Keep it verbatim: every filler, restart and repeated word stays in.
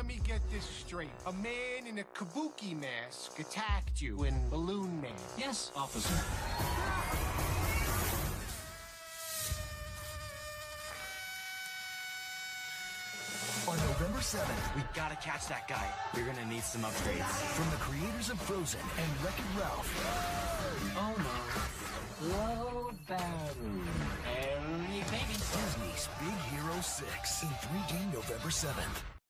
me get this straight. A man in a kabuki mask attacked you in Balloon Man. Yes, officer. On November seventh, We gotta catch that guy. You're gonna need some upgrades. from the creators of Frozen and Wreck-It Ralph, Oh no. Low battery. Harry, baby. Disney's Big Hero six in three D November seventh.